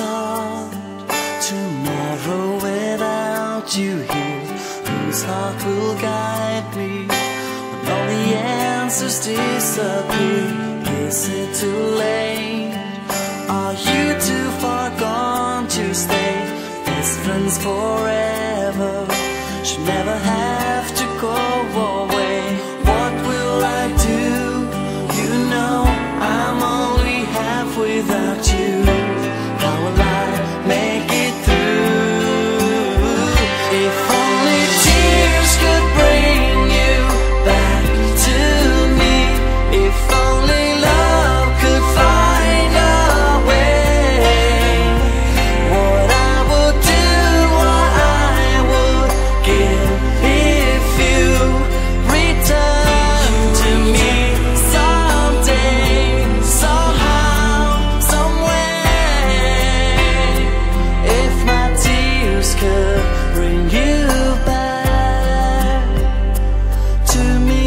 start tomorrow without you here? Whose heart will guide me when all the answers disappear? Is it too late? Are you too far gone to stay? Best friends forever should never have to go away. What will I do? You know I'm only half without you. How will I make it through? If only tears could bring you back to me. If only love could find a way. What I would do, what I would give if you return to me someday, somehow, somewhere. If my tears could bring you back to me,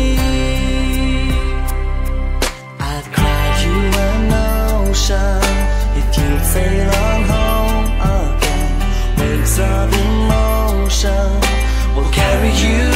I'd cry you an ocean if you'd sail on home again. Waves of emotion will carry you